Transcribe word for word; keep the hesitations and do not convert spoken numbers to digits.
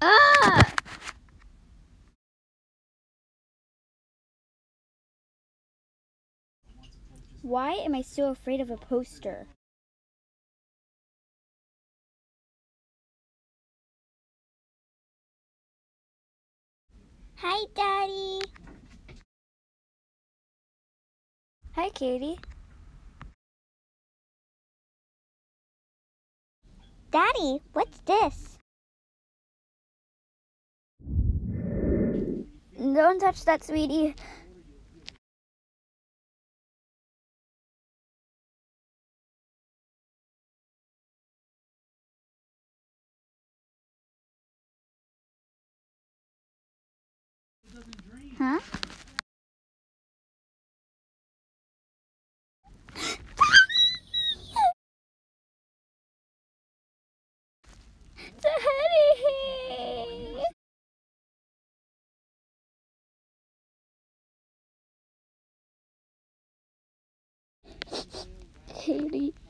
Ah! Why am I so afraid of a poster? Hi, Daddy. Hi, Katie. Daddy, what's this? Don't touch that, sweetie. Huh? Daddy! Katie.